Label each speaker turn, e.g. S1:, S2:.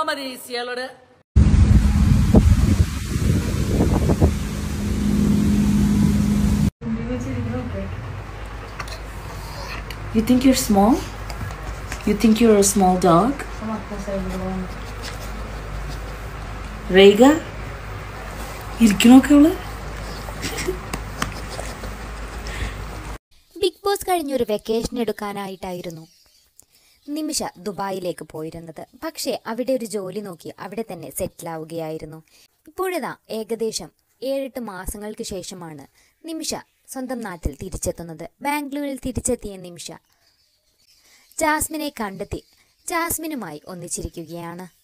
S1: മതി ഈസികളോട്.
S2: You think you're small? You think you're a small dog? Rega? ഇരിക്കണോക്കെ അവള്?
S3: Big Boss കഴിഞ്ഞൊരു vacation എടുക്കാനായിട്ടായിരുന്നു നിമിഷ ദുബായിലേക്ക് പോയിരുന്നത്. പക്ഷേ അവിടെ ഒരു ജോലി നോക്കി അവിടെ തന്നെ സെറ്റിലാവുകയായിരുന്നു. ഇപ്പോഴിതാ ഏകദേശം 7-8 മാസങ്ങൾക്ക് ശേഷമാണ് നിമിഷ സ്വന്തം നാട്ടിൽ തിരിച്ചെത്തുന്നത്. ബാംഗ്ലൂരിൽ തിരിച്ചെത്തിയ നിമിഷ ജാസ്മിനെ കണ്ടെത്തി ജാസ്മിനുമായി ഒന്നിച്ചിരിക്കുകയാണ്.